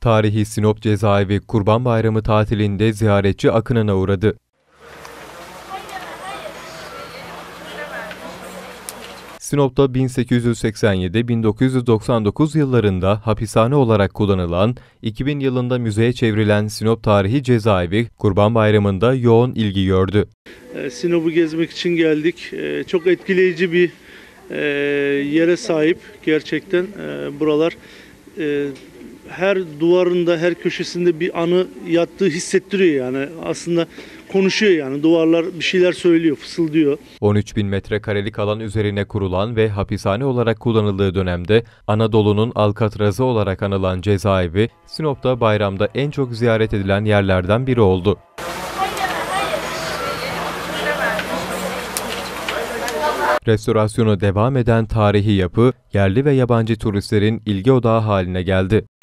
Tarihi Sinop Cezaevi Kurban Bayramı tatilinde ziyaretçi akınına uğradı. Sinop'ta 1887-1999 yıllarında hapishane olarak kullanılan, 2000 yılında müzeye çevrilen Sinop Tarihi Cezaevi Kurban Bayramı'nda yoğun ilgi gördü. Sinop'u gezmek için geldik. Çok etkileyici bir yere sahip gerçekten buralar. Her duvarında, her köşesinde bir anı yattığı hissettiriyor yani. Aslında konuşuyor yani. Duvarlar bir şeyler söylüyor, fısıldıyor. 13.000 metrekarelik alan üzerine kurulan ve hapishane olarak kullanıldığı dönemde Anadolu'nun Alcatraz'ı olarak anılan cezaevi, Sinop'ta bayramda en çok ziyaret edilen yerlerden biri oldu. Restorasyonu devam eden tarihi yapı, yerli ve yabancı turistlerin ilgi odağı haline geldi.